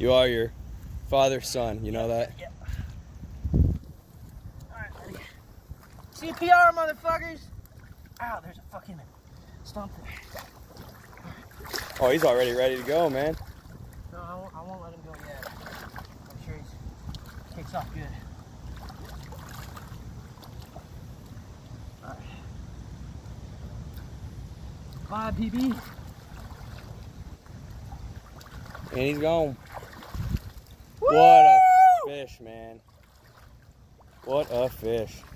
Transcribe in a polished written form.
You are your father's son, you know that? Yeah. Alright, ready. CPR, motherfuckers! Ow, there's a fucking stump there. Oh, he's already ready to go, man. No, I won't let him go yet. I'm sure he kicks off good. Alright. Bye, PB. And he's gone. Woo! What a fish, man. What a fish.